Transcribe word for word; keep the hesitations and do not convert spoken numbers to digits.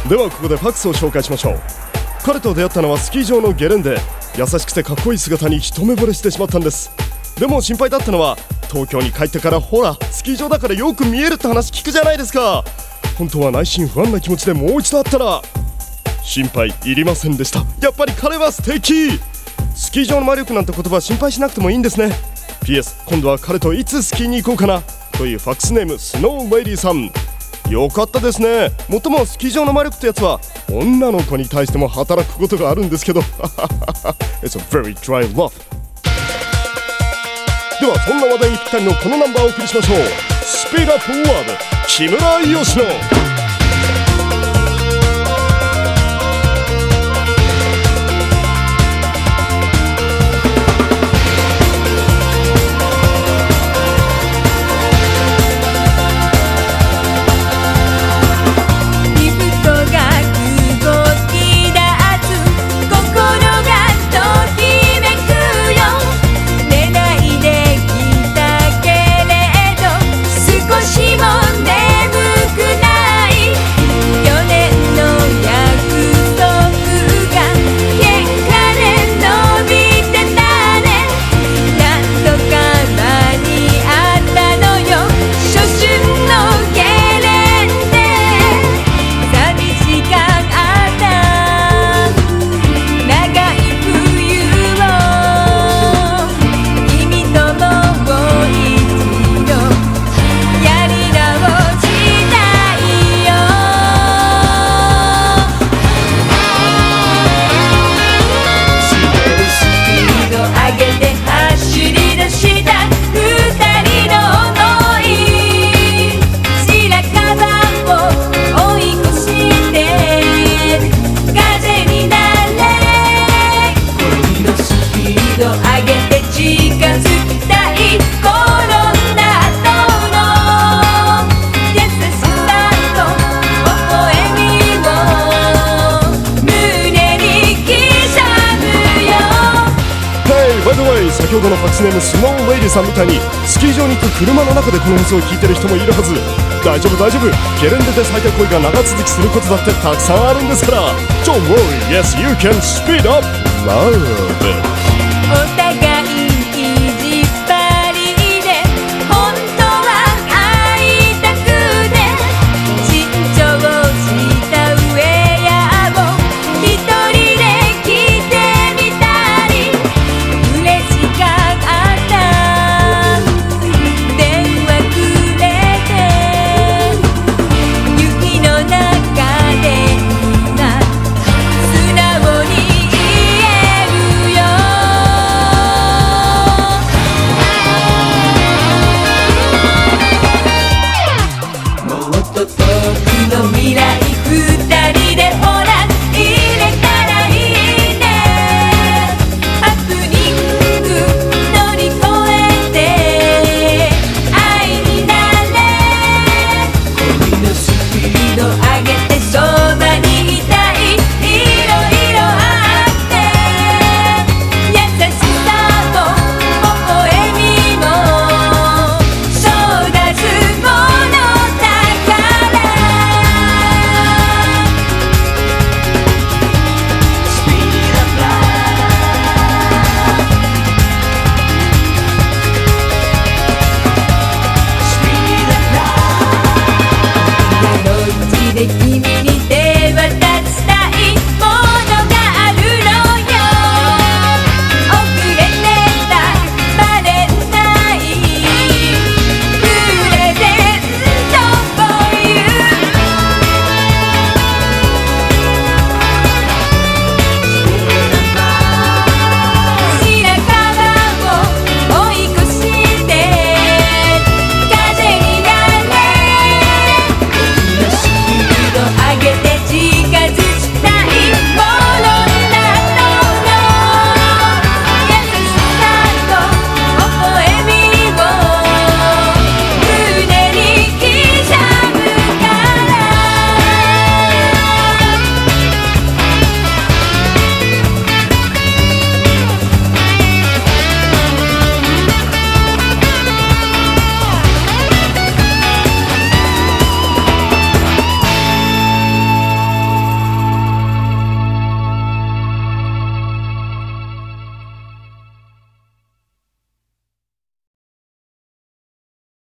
ではここでファクスを紹介しましょう。彼と出会ったのはスキー場のゲレンデ。優しくてかっこいい姿に一目惚れしてしまったんです。でも心配だったのは東京に帰ってから、ほらスキー場だからよく見えるって話聞くじゃないですか。本当は内心不安な気持ちでもう一度会ったら、心配いりませんでした。やっぱり彼は素敵。スキー場の魔力なんて言葉心配しなくてもいいんですね。 ピーエス 今度は彼といつスキーに行こうかなというファックスネームスノーレディさん、よかったですね。もっともスキー場の魔力ってやつは女の子に対しても働くことがあるんですけどIt's a very dry love。 ではそんな話題にぴったりのこのナンバーをお送りしましょう。スピードアップワード木村佳乃。先ほどのファックスネームスノーレイディさんみたいにスキー場に行く車の中でこの放送を聞いてる人もいるはず。大丈夫大丈夫、ゲレンデで咲いた恋が長続きすることだってたくさんあるんですから。 Don't worry, yes you can speed up love。 お互い意地っ張りで本当は会いたくて、緊張したウェアを一人で着てみたり、嬉しかった電話くれて、雪の中で今素直に言えるよ。もっと遠くの未来二人でほら入れたらいいね。ハプニング乗り越えて愛になれ。恋のスピード上げてそばにいたい。いろいろあって優しさも微笑みもそうだすこの宝。今のうちで君に